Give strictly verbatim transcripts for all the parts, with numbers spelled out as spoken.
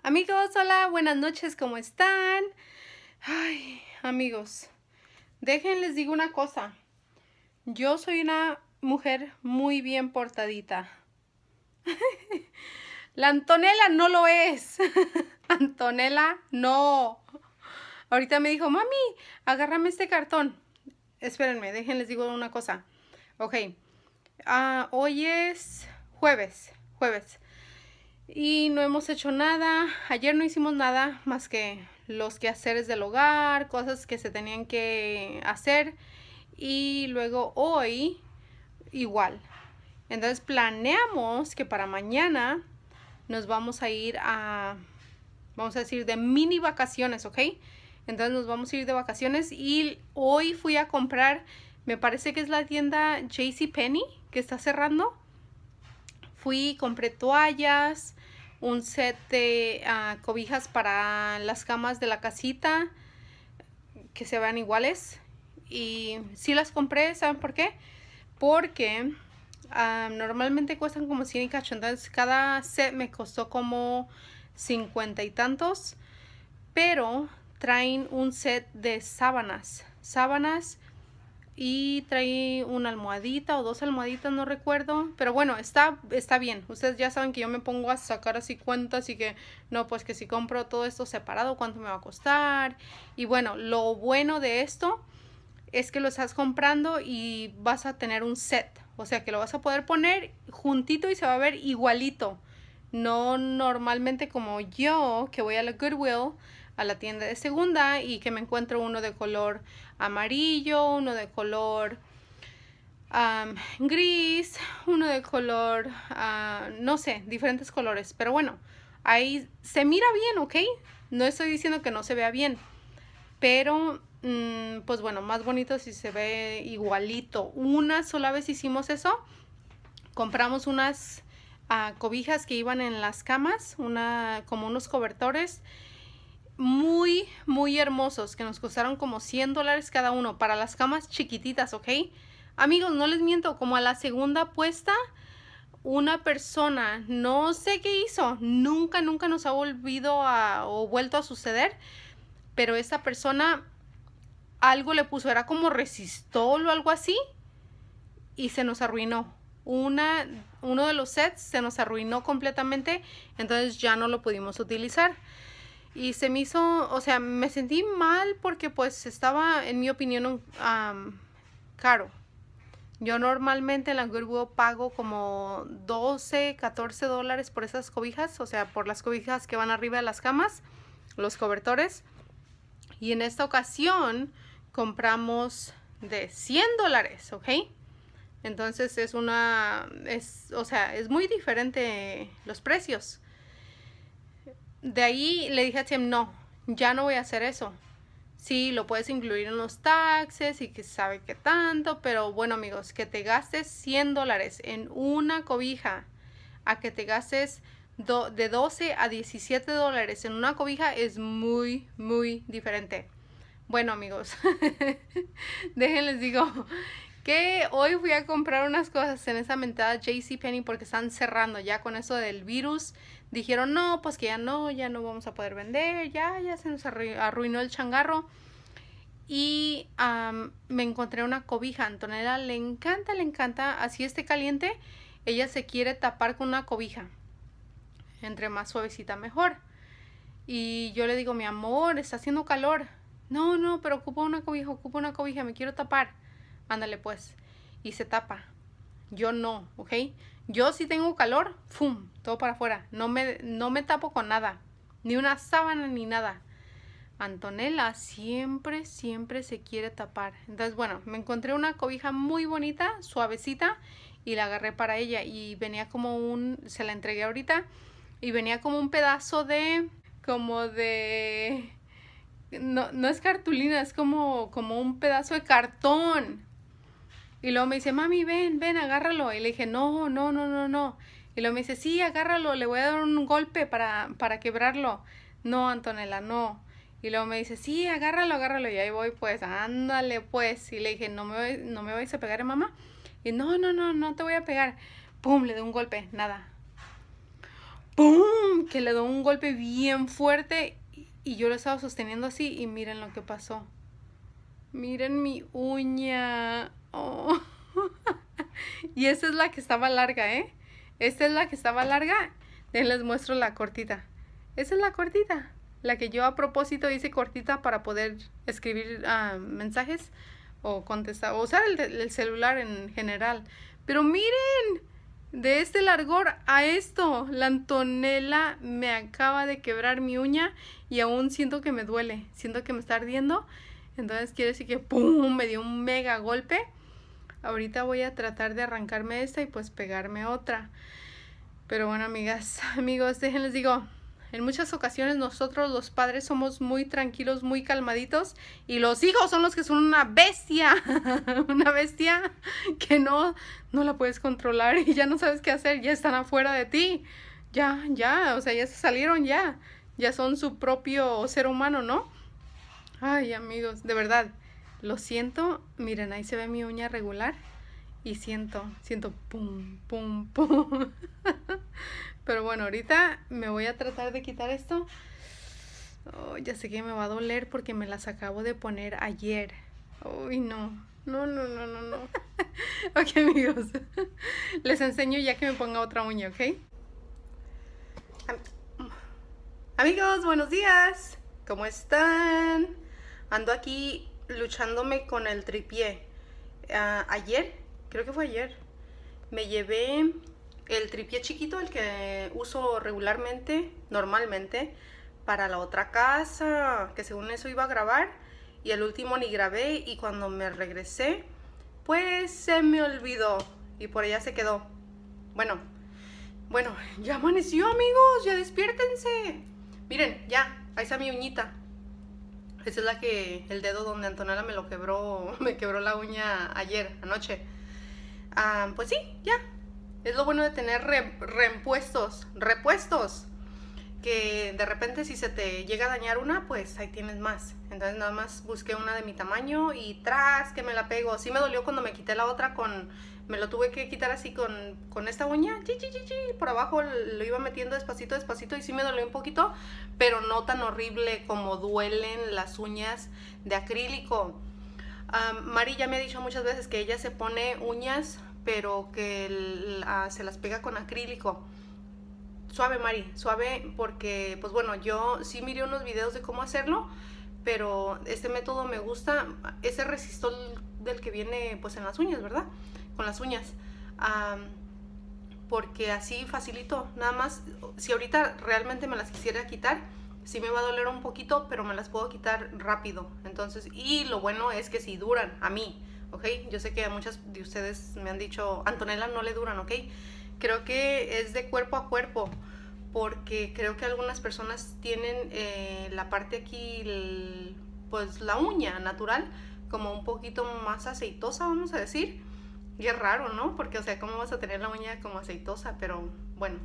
Amigos, hola, buenas noches, ¿cómo están? Ay, amigos, déjenles digo una cosa. Yo soy una mujer muy bien portadita. La Antonella no lo es. Antonella, no. Ahorita me dijo, mami, agárrame este cartón. Espérenme, déjenles digo una cosa. Ok, uh, hoy es jueves, jueves. Y no hemos hecho nada. Ayer no hicimos nada más que los quehaceres del hogar, cosas que se tenían que hacer. Y luego hoy igual. Entonces planeamos que para mañana nos vamos a ir a, vamos a decir, de mini vacaciones, ¿ok? Entonces nos vamos a ir de vacaciones y hoy fui a comprar, me parece que es la tienda JCPenney que está cerrando. Fui, compré toallas, un set de uh, cobijas para las camas de la casita que se vean iguales. Y sí las compré, ¿saben por qué? Porque uh, normalmente cuestan como cien y cacho. Entonces cada set me costó como cincuenta y tantos. Pero traen un set de sábanas. Sábanas. Y trae una almohadita o dos almohaditas, no recuerdo. Pero bueno, está, está bien. Ustedes ya saben que yo me pongo a sacar así cuentas y que no, pues que si compro todo esto separado, ¿cuánto me va a costar? Y bueno, lo bueno de esto es que lo estás comprando y vas a tener un set. O sea que lo vas a poder poner juntito y se va a ver igualito. No normalmente como yo, que voy a la Goodwill, a la tienda de segunda, y que me encuentro uno de color amarillo, uno de color um, gris, uno de color, uh, no sé, diferentes colores. Pero bueno, ahí se mira bien, ¿ok? No estoy diciendo que no se vea bien, pero um, pues bueno, más bonito si se ve igualito. Una sola vez hicimos eso. Compramos unas uh, cobijas que iban en las camas, una, como unos cobertores muy, muy hermosos que nos costaron como cien dólares cada uno para las camas chiquititas, ¿ok? Amigos, no les miento, como a la segunda apuesta, una persona, no sé qué hizo, nunca, nunca nos ha volvido a, o vuelto a suceder, pero esa persona algo le puso, era como resistol o algo así, y se nos arruinó. Una, uno de los sets se nos arruinó completamente, entonces ya no lo pudimos utilizar. Y se me hizo, o sea, me sentí mal porque pues estaba, en mi opinión, um, caro. Yo normalmente en la Goodwill pago como doce, catorce dólares por esas cobijas, o sea, por las cobijas que van arriba de las camas, los cobertores. Y en esta ocasión compramos de cien dólares, ¿ok? Entonces es una, es, o sea, es muy diferente los precios. De ahí le dije a Tim, no, ya no voy a hacer eso. Sí, lo puedes incluir en los taxes y que sabe qué tanto, pero bueno, amigos, que te gastes cien dólares en una cobija a que te gastes do, de doce a diecisiete dólares en una cobija es muy, muy diferente. Bueno, amigos, déjenles digo que hoy fui a comprar unas cosas en esa mentada JCPenney porque están cerrando ya con eso del virus. Dijeron, no, pues que ya no, ya no vamos a poder vender, ya, ya se nos arruinó el changarro. Y um, me encontré una cobija. A Antonella le encanta, le encanta, así esté caliente, ella se quiere tapar con una cobija. Entre más suavecita mejor. Y yo le digo, mi amor, está haciendo calor. No, no, pero ocupo una cobija, ocupo una cobija, me quiero tapar. Ándale pues. Y se tapa. Yo no, ¿ok? Yo si tengo calor, ¡fum! Todo para afuera. No me, no me tapo con nada. Ni una sábana ni nada. Antonella siempre, siempre se quiere tapar. Entonces, bueno, me encontré una cobija muy bonita, suavecita. Y la agarré para ella. Y venía como un, se la entregué ahorita. Y venía como un pedazo de, como de, no, no es cartulina, es como, como un pedazo de cartón. Y luego me dice, mami, ven, ven, agárralo. Y le dije, no, no, no, no, no. Y luego me dice, sí, agárralo, le voy a dar un golpe para, para quebrarlo. No, Antonella, no. Y luego me dice, sí, agárralo, agárralo. Y ahí voy, pues, ándale, pues. Y le dije, no me, voy, no me vais a pegar, ¿eh, mamá? Y no, no, no, no te voy a pegar. Pum, le doy un golpe, nada. ¡pum! Que le dio un golpe bien fuerte y yo lo estaba sosteniendo así y miren lo que pasó. Miren mi uña. Oh. Y esta es la que estaba larga, ¿eh? Esta es la que estaba larga. Les muestro la cortita. Esa es la cortita. La que yo a propósito hice cortita para poder escribir uh, mensajes o contestar, o usar el, el celular en general. Pero miren, de este largor a esto, la Antonella me acaba de quebrar mi uña y aún siento que me duele, siento que me está ardiendo. Entonces quiere decir que ¡pum! Me dio un mega golpe. Ahorita voy a tratar de arrancarme esta y pues pegarme otra. Pero bueno, amigas, amigos, déjenles digo, en muchas ocasiones nosotros los padres somos muy tranquilos, muy calmaditos y los hijos son los que son una bestia, una bestia que no, no la puedes controlar y ya no sabes qué hacer, ya están afuera de ti, ya, ya, o sea, ya se salieron ya, ya son su propio ser humano, ¿no? Ay, amigos, de verdad, lo siento, miren, ahí se ve mi uña regular y siento, siento pum, pum, pum. Pero bueno, ahorita me voy a tratar de quitar esto. Oh, ya sé que me va a doler porque me las acabo de poner ayer. Uy, no, no, no, no, no, no. Ok, amigos, les enseño ya que me ponga otra uña, ¿ok? Am Amigos, buenos días. ¿Cómo están? Ando aquí luchándome con el tripié. Uh, ayer, creo que fue ayer, me llevé el tripié chiquito, el que uso regularmente, normalmente, para la otra casa, que según eso iba a grabar, y el último ni grabé, y cuando me regresé, pues se me olvidó, y por allá se quedó. Bueno, bueno, ya amaneció, amigos, ya despiértense. Miren, ya, ahí está mi uñita. Esa es la que, el dedo donde Antonella me lo quebró, me quebró la uña ayer, anoche. Ah, pues sí, ya. Es lo bueno de tener re, repuestos, repuestos. Que de repente si se te llega a dañar una, pues ahí tienes más. Entonces nada más busqué una de mi tamaño y tras que me la pego. Sí me dolió cuando me quité la otra con... Me lo tuve que quitar así con, con esta uña. Chi, chi, chi, chi. Por abajo lo iba metiendo despacito, despacito y sí me dolió un poquito. Pero no tan horrible como duelen las uñas de acrílico. Um, Mari ya me ha dicho muchas veces que ella se pone uñas, pero que el, uh, se las pega con acrílico. Suave, Mari, suave, porque pues bueno, yo sí miré unos videos de cómo hacerlo, pero este método me gusta, ese resistol del que viene pues en las uñas, ¿verdad? Con las uñas, um, porque así facilito, nada más, si ahorita realmente me las quisiera quitar, sí me va a doler un poquito, pero me las puedo quitar rápido, entonces, y lo bueno es que sí duran, a mí, ¿ok? Yo sé que a muchas de ustedes me han dicho, Antonella no le duran, ¿ok? Creo que es de cuerpo a cuerpo, porque creo que algunas personas tienen eh, la parte aquí, el, pues la uña natural, como un poquito más aceitosa, vamos a decir. Y es raro, ¿no? Porque, o sea, ¿cómo vas a tener la uña como aceitosa? Pero, bueno.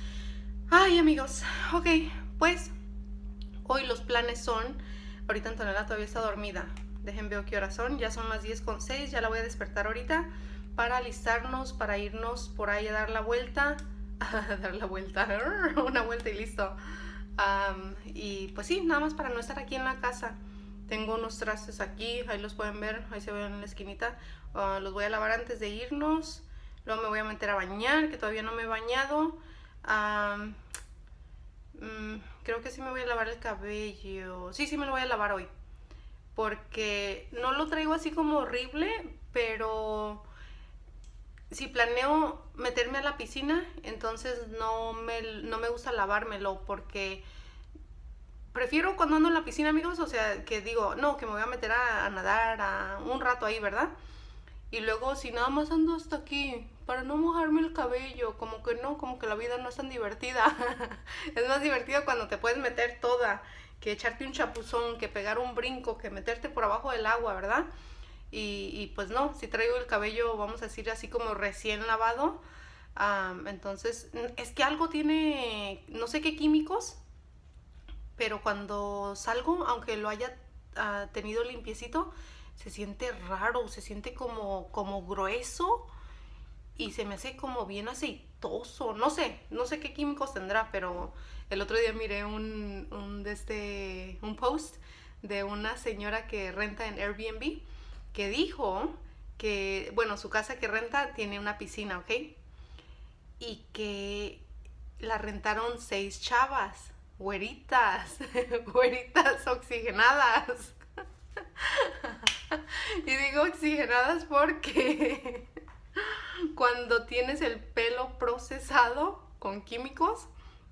Ay, amigos. Ok, pues, hoy los planes son... Ahorita Antonella todavía está dormida. Dejen ver qué horas son. Ya son las diez con seis, ya la voy a despertar ahorita para alistarnos, para irnos por ahí a dar la vuelta. A dar la vuelta. Una vuelta y listo. Um, y pues sí, nada más para no estar aquí en la casa. Tengo unos trastes aquí, ahí los pueden ver, ahí se ven en la esquinita. Uh, los voy a lavar antes de irnos. Luego me voy a meter a bañar, que todavía no me he bañado. Um, um, creo que sí me voy a lavar el cabello. Sí, sí me lo voy a lavar hoy. Porque no lo traigo así como horrible, pero si planeo meterme a la piscina, entonces no me, no me gusta lavármelo porque... Prefiero cuando ando en la piscina, amigos, o sea, que digo, no, que me voy a meter a, a nadar a un rato ahí, ¿verdad? Y luego, si nada más ando hasta aquí, para no mojarme el cabello, como que no, como que la vida no es tan divertida. Es más divertido cuando te puedes meter toda, que echarte un chapuzón, que pegar un brinco, que meterte por abajo del agua, ¿verdad? Y, y pues no, si traigo el cabello, vamos a decir, así como recién lavado, um, entonces, es que algo tiene, no sé qué químicos, pero cuando salgo, aunque lo haya uh, tenido limpiecito, se siente raro, se siente como, como grueso y se me hace como bien aceitoso, no sé, no sé qué químicos tendrá, pero el otro día miré un, un, de este, un post de una señora que renta en Airbnb, que dijo que, bueno, su casa que renta tiene una piscina, ¿ok? Y que la rentaron seis chavas, güeritas, güeritas oxigenadas. Y digo oxigenadas porque cuando tienes el pelo procesado con químicos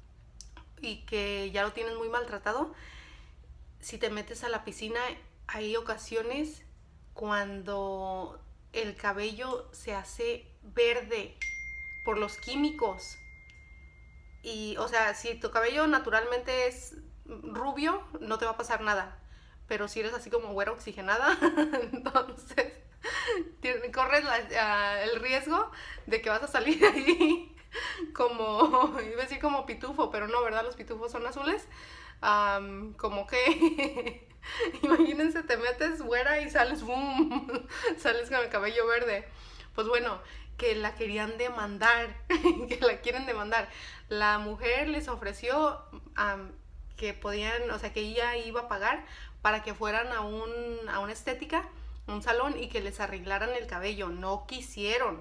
y que ya lo tienes muy maltratado, si te metes a la piscina, hay ocasiones cuando el cabello se hace verde por los químicos. Y, o sea, si tu cabello naturalmente es rubio, no te va a pasar nada. Pero si eres así como güera oxigenada, entonces corres la, uh, el riesgo de que vas a salir ahí como, iba a decir como pitufo, pero no, ¿verdad? Los pitufos son azules. Um, como que, imagínense, te metes güera y sales, boom, sales con el cabello verde. Pues bueno, que la querían demandar, que la quieren demandar. La mujer les ofreció um, que podían, o sea, que ella iba a pagar para que fueran a, un, a una estética, un salón, y que les arreglaran el cabello. No quisieron.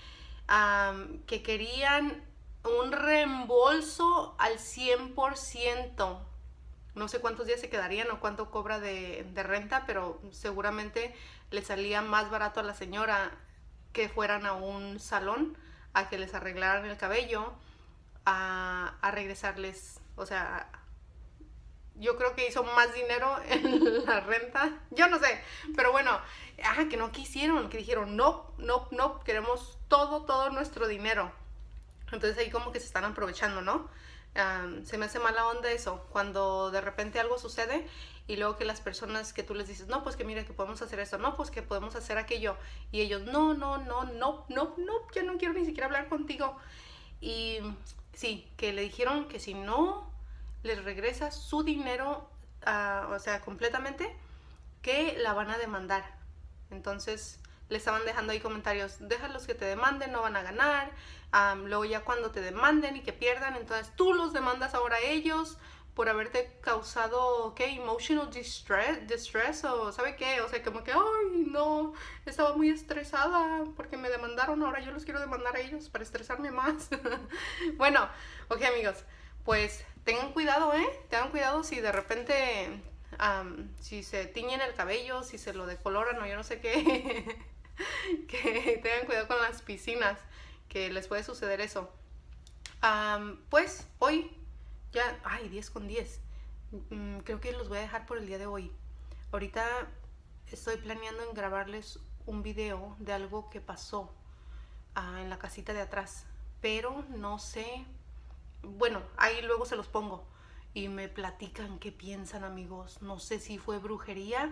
Um, que querían un reembolso al cien por ciento. No sé cuántos días se quedarían o cuánto cobra de, de renta, pero seguramente le salía más barato a la señora que fueran a un salón a que les arreglaran el cabello, a, a regresarles, o sea, yo creo que hizo más dinero en la renta, yo no sé, pero bueno, ah, que no quisieron, que dijeron, no, no, no, queremos todo, todo nuestro dinero. Entonces ahí como que se están aprovechando, ¿no? Um, se me hace mala onda eso, cuando de repente algo sucede y luego que las personas que tú les dices, no, pues que mira, que podemos hacer esto, no, pues que podemos hacer aquello, y ellos, no, no, no, no, no, no, ya no quiero ni siquiera hablar contigo. Y sí, que le dijeron que si no les regresa su dinero, uh, o sea, completamente, que la van a demandar. Entonces le estaban dejando ahí comentarios, déjalos que te demanden, no van a ganar. Um, luego ya cuando te demanden y que pierdan, entonces tú los demandas ahora a ellos por haberte causado, ¿qué? Emotional distress, distress o ¿sabe qué? O sea, como que, ay, no, estaba muy estresada porque me demandaron, ahora yo los quiero demandar a ellos para estresarme más. Bueno, ok, amigos, pues tengan cuidado, ¿eh? Tengan cuidado si de repente, um, si se tiñen el cabello, si se lo decoloran o yo no sé qué, que tengan cuidado con las piscinas, que les puede suceder eso. Um, pues hoy ya, ay, diez con diez. Mm, creo que los voy a dejar por el día de hoy. Ahorita estoy planeando en grabarles un video de algo que pasó uh, en la casita de atrás, pero no sé. Bueno, ahí luego se los pongo y me platican qué piensan, amigos. No sé si fue brujería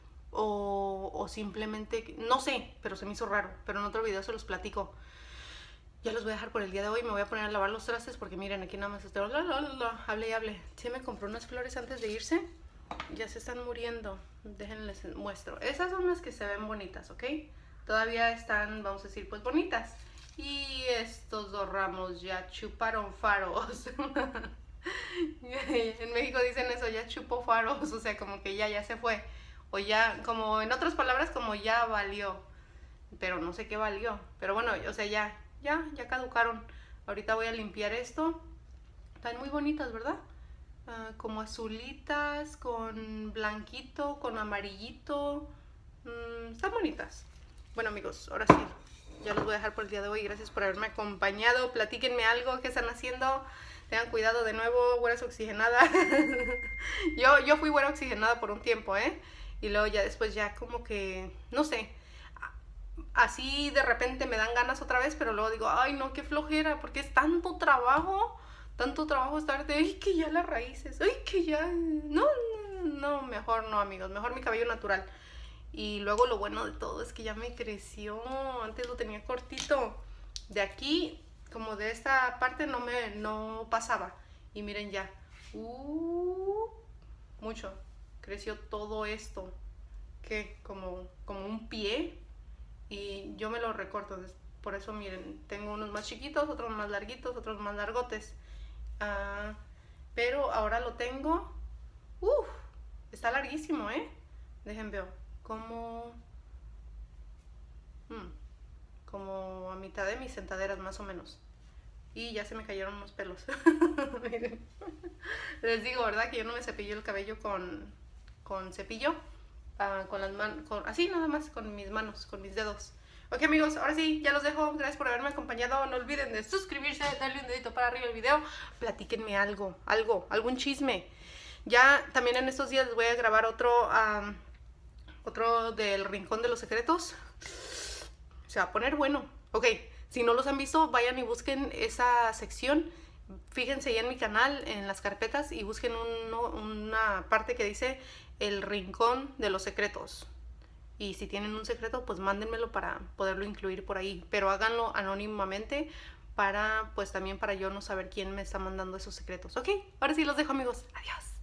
o, o simplemente, no sé, pero se me hizo raro. Pero en otro video se los platico. Ya los voy a dejar por el día de hoy. Me voy a poner a lavar los trastes porque miren, aquí nada más estoy, la, la, la, la, hable y hable. Sí, me compró unas flores antes de irse. Ya se están muriendo. Déjenles muestro. Esas son las que se ven bonitas, ¿ok? Todavía están, vamos a decir, pues bonitas. Y estos dos ramos ya chuparon faros. En México dicen eso, ya chupó faros. O sea, como que ya, ya se fue. O ya, como en otras palabras, como ya valió. Pero no sé qué valió. Pero bueno, o sea, ya... Ya, ya caducaron. Ahorita voy a limpiar esto. Están muy bonitas, ¿verdad? Uh, como azulitas, con blanquito, con amarillito. Mm, están bonitas. Bueno, amigos, ahora sí. Ya los voy a dejar por el día de hoy. Gracias por haberme acompañado. Platíquenme algo. ¿Qué están haciendo? Tengan cuidado de nuevo. Güeras oxigenada. yo, yo fui güera oxigenada por un tiempo, ¿eh? Y luego ya después ya como que... No sé. Así de repente me dan ganas otra vez, pero luego digo, ay no, qué flojera, porque es tanto trabajo, tanto trabajo estar de, ay, que ya las raíces, ay, que ya, no, no, no, mejor no, amigos, mejor mi cabello natural. Y luego lo bueno de todo es que ya me creció, antes lo tenía cortito, de aquí, como de esta parte no me, no pasaba, y miren ya, uh, mucho, creció todo esto, que como, como un pie. Y yo me lo recorto, Por eso miren, tengo unos más chiquitos, otros más larguitos, otros más largotes. Uh, pero ahora lo tengo. Uf, está larguísimo, ¿eh? Dejen ver. Como... Hmm, como a mitad de mis sentaderas más o menos. Y ya se me cayeron unos pelos. Miren. Les digo, ¿verdad? Que yo no me cepillo el cabello con, con cepillo. Uh, con las manos, así nada más, con mis manos, con mis dedos. Ok amigos, ahora sí, ya los dejo. Gracias por haberme acompañado. No olviden de suscribirse, darle un dedito para arriba al video. Platíquenme algo, algo, algún chisme. Ya también en estos días les voy a grabar otro, um, otro del Rincón de los Secretos. Se va a poner bueno. Ok, si no los han visto, vayan y busquen esa sección. Fíjense ya en mi canal, en las carpetas, y busquen uno, una parte que dice el Rincón de los Secretos. Y si tienen un secreto, pues mándenmelo para poderlo incluir por ahí. Pero háganlo anónimamente para, pues también para yo no saber quién me está mandando esos secretos. Ok, ahora sí los dejo amigos. Adiós.